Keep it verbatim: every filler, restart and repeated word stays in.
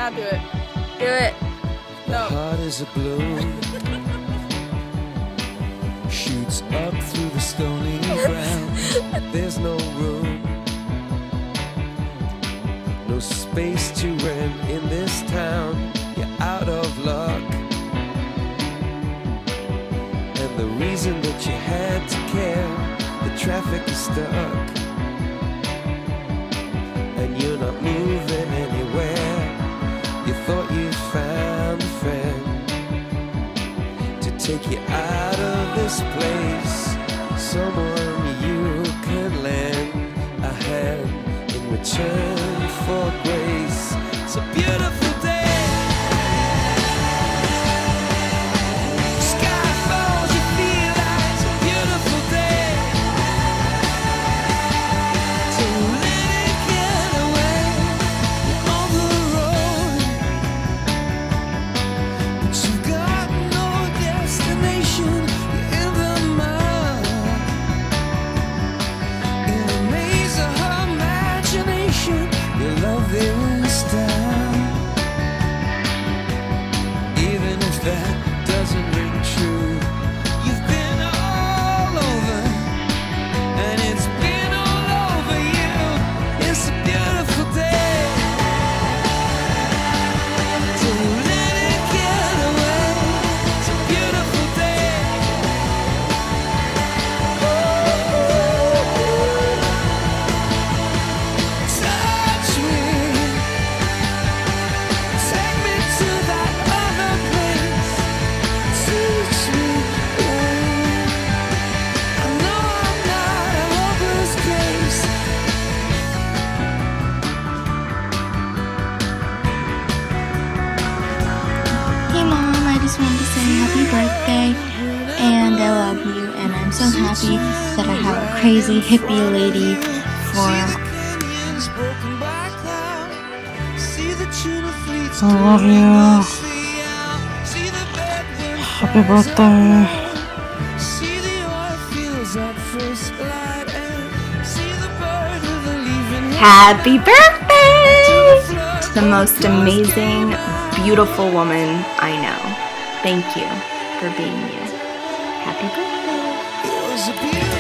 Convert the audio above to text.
Now do it. Do it. No. Heart is a balloon. Shoots up through the stony ground. There's no room, no space to rent in this town. You're out of luck, and the reason that you had to care, the traffic is stuck, and you're not moving anywhere. You thought you'd found a friend to take you out of this place, someone you could lend a hand in return for grace. It's a beautiful day. Sky falls, you feel like it's a beautiful day. So let it get away on the road, but you've got no destination. You're in the mud, in a maze of her imagination. Your love this time, even if that doesn't ring true. You've been all over, and it's been all over you. It's a beautiful day. So let it get away. It's a beautiful day. Touch me, take me to that other place. Teach me, I know I'm not a hopeless case. Hey Mom, I just wanted to say happy birthday and I love you, and I'm so happy that I have a crazy hippie lady for Canyons broken by cloud. See the tuna fleets I love going you. ghostly out. See the bedworms Happy birthday. see the oil fields at first light, and see the bird with the leaving happy birthday to the most amazing, beautiful woman I know. Thank you for being you. Happy birthday. It was a beautiful